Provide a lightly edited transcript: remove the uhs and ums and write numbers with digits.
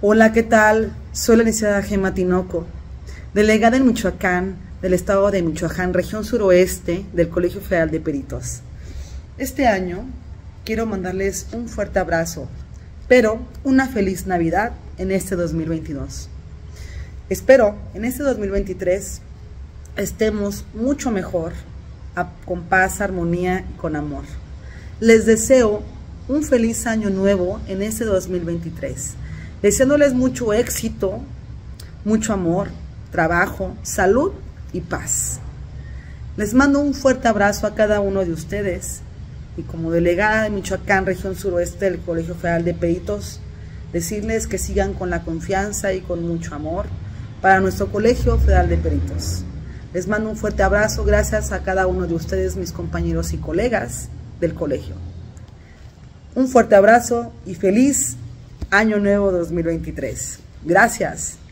Hola, ¿qué tal? Soy la licenciada Gema Tinoco, delegada en Michoacán, del estado de Michoacán, región suroeste del Colegio Federal de Peritos. Este año quiero mandarles un fuerte abrazo, pero una feliz Navidad en este 2022. Espero en este 2023 estemos mucho mejor, con paz, armonía y con amor. Les deseo un feliz año nuevo en este 2023, deseándoles mucho éxito, mucho amor, trabajo, salud y paz. Les mando un fuerte abrazo a cada uno de ustedes y como delegada de Michoacán, región suroeste del Colegio Federal de Peritos, decirles que sigan con la confianza y con mucho amor para nuestro Colegio Federal de Peritos. Les mando un fuerte abrazo, gracias a cada uno de ustedes, mis compañeros y colegas del colegio. Un fuerte abrazo y feliz Año Nuevo 2023. Gracias.